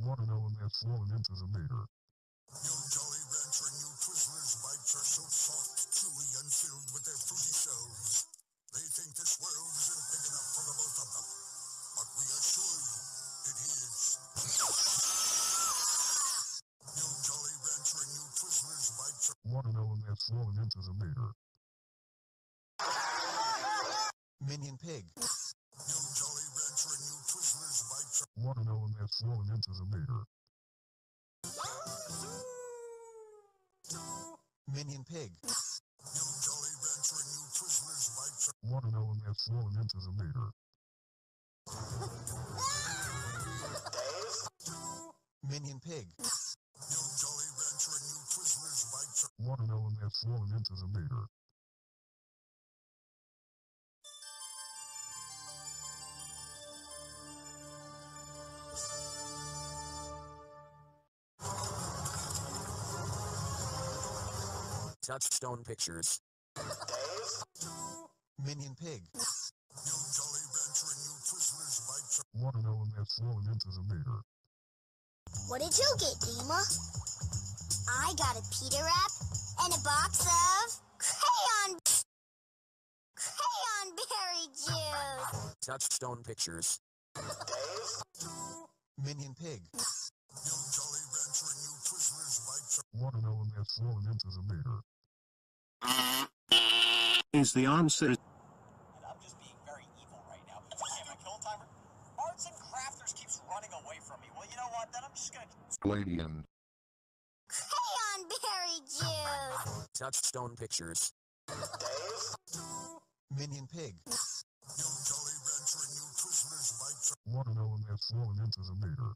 Watermelon that's flowing into the meter. New Jolly Rancher new Twizzlers bites are so soft, chewy, and filled with their fruity shells. They think this world isn't big enough for the both of them. But we assure you, it is. New Jolly Rancher new Twizzlers bites are watermelon that's flowing into the meter. Minion Pig. New Jolly Rancher new Twizzlers bites are watermelon that's flowing into the meter. Minion Pig. New Jolly Rancher new Twizzlers bites are watermelon that's flowing into the meter. Minion Pig. New Jolly Rancher new Twizzlers bites are watermelon that's flowing into the meter. Touchstone Pictures. Minion Pig. New Jolly Rancher new Twizzlers bites are watermelon that's flowing into the meter. What did you get, Dima? I got a pita wrap and a box of crayon berry juice. Touchstone Pictures. Minion Pig. New Jolly Rancher new Twizzlers bites are watermelon that's flowing into the meter. Is the answer. And I'm just being very evil right now. Hey, my kill timer. Arts and Crafters keeps running away from me. Well, you know what? Then I'm just gonna. Gladian. Crayon berry juice. Touchstone Pictures. Minion Pig. New Jolly Rancher new Twizzlers bites are watermelon that's flowing into the meter.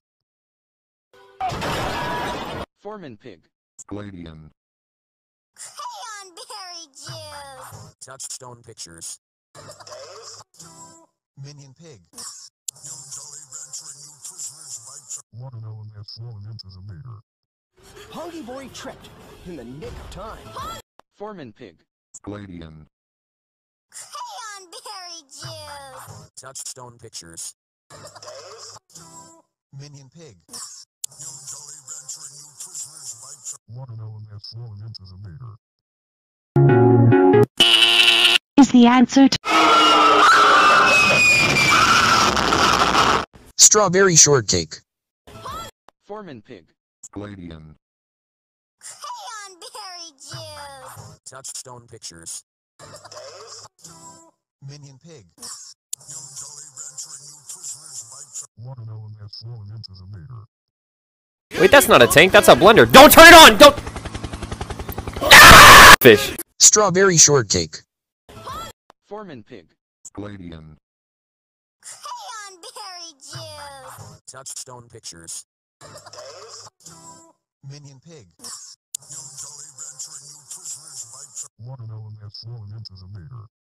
Foreman Pig. Gladian. Crayon berry juice. Touchstone Pictures. Minion Pig. New Jolly Rancher new Twizzlers bites are watermelon that's flowing into the meter. Hungry Boy tripped in the nick of time. Foreman Pig. Gladian. Crayon berry juice. Touchstone Pictures. Minion Pig. New Jolly Rancher new Twizzlers bites are watermelon that's flowing into the meter. Is the answer to Strawberry Shortcake. Foreman Pig. Gladian. Crayon berry juice. Touchstone Pictures. Minion Pig. New Jolly Rancher new Twizzlers bites are watermelon that's flowing into the meter. Wait, that's not a tank, that's a blender. Don't turn it on! Don't! Fish. Strawberry Shortcake. Foreman Pig. Gladian. Crayon berry juice. Touchstone Pictures. Minion Pig. New Jolly Rancher new Twizzlers bites are watermelon that's flowing into the meter.